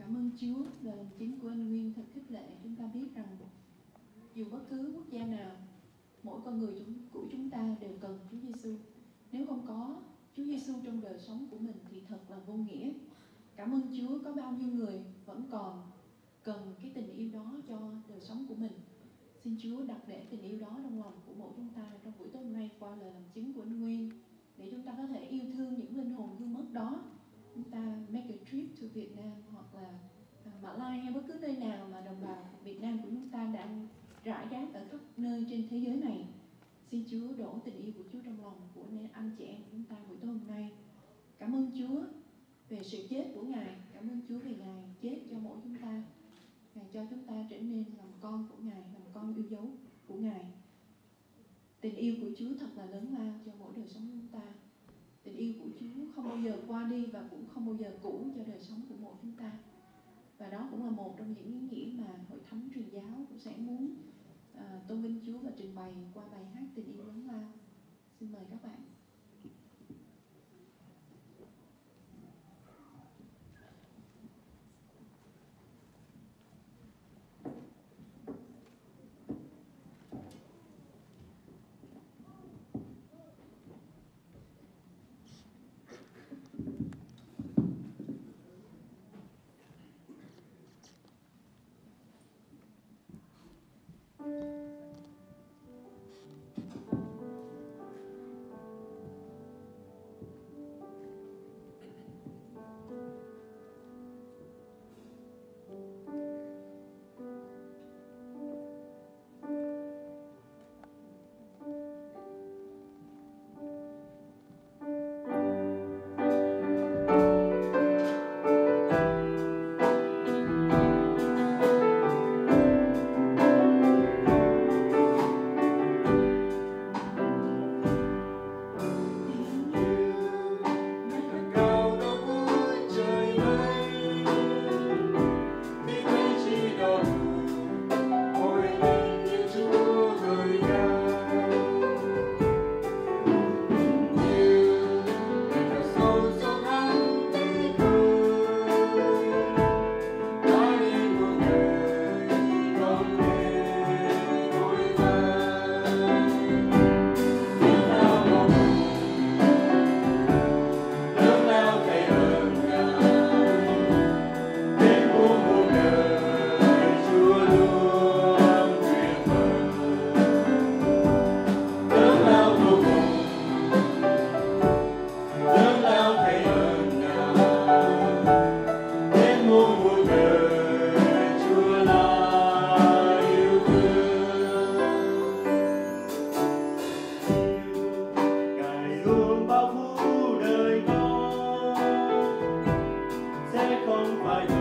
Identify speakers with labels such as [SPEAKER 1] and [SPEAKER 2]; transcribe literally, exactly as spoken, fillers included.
[SPEAKER 1] Cảm ơn Chúa, lời làm chứng của anh Nguyên thật khích lệ chúng ta biết rằng dù bất cứ quốc gia nào, mỗi con người chúng, của chúng ta đều cần Chúa Giêsu. Nếu không có Chúa Giêsu trong đời sống của mình thì thật là vô nghĩa. Cảm ơn Chúa có bao nhiêu người vẫn còn cần cái tình yêu đó cho đời sống của mình. Xin Chúa đặt để tình yêu đó trong lòng của mỗi chúng ta trong buổi tối hôm nay qua lời làm chứng của anh Nguyên, để chúng ta có thể yêu thương những linh hồn hư mất đó. Chúng ta make a trip to Việt Nam hoặc là Mã Lai hay bất cứ nơi nào mà đồng bào Việt Nam của chúng ta đang rải rác ở khắp nơi trên thế giới này. Xin Chúa đổ tình yêu của Chúa trong lòng của anh chị em của chúng ta buổi tối hôm nay. Cảm ơn Chúa về sự chết của Ngài. Cảm ơn Chúa vì Ngài chết cho mỗi chúng ta. Ngài cho chúng ta trở nên làm con của Ngài, làm con yêu dấu của Ngài. Tình yêu của Chúa thật là lớn lao cho mỗi đời sống của chúng ta. Tình yêu của Chúa không bao giờ qua đi và cũng không bao giờ cũ cho đời sống của mỗi chúng ta. Và đó cũng là một trong những ý nghĩa mà Hội Thánh Truyền Giáo cũng sẽ muốn uh, tôn vinh Chúa và trình bày qua bài hát Tình yêu lớn lao. Xin mời các bạn.
[SPEAKER 2] Không phải